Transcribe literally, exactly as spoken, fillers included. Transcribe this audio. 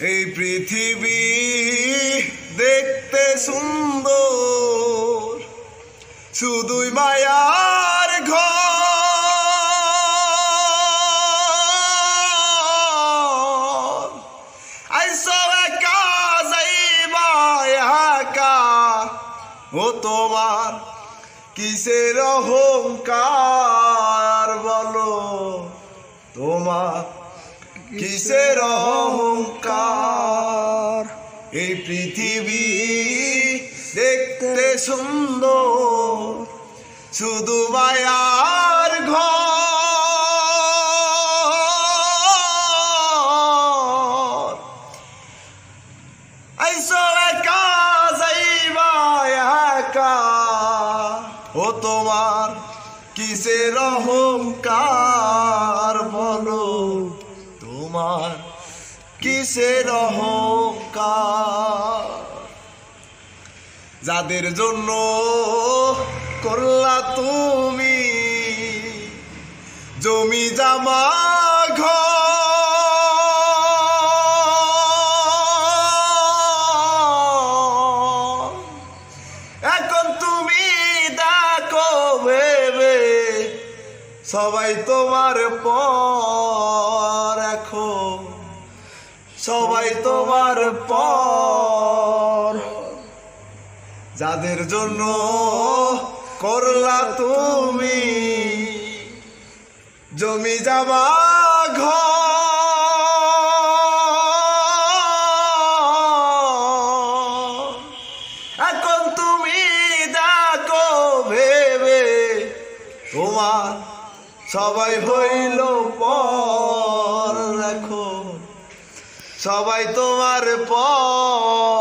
এই পৃথিবী দেখতে সুন্দর, শুধুই মায়ার ঘর। আইসো একা যাইবা একা, ও তোমার কিসের অহংকার বলো, তোমার কিসের অহংকার। এই পৃথিবী দেখতে সুন্দর, শুধু মায়ার ঘর। আইসো একা যাইবা একা, ও তোমার কিসের অহংকার বলো, তোমার কিসের অহংকার। যাদের জন্য করলা তুমি জমি জামা ঘর, এখন তুমি দেখো ভেবে সবাই তোমার পর, এখন সবাই তোমার পর। যাদের জন্য করলা তুমি জমি জামা ঘর, এখন তুমি দেখো ভেবে তোমার সবাই হইল পর, এখন সবাই তোমার পর।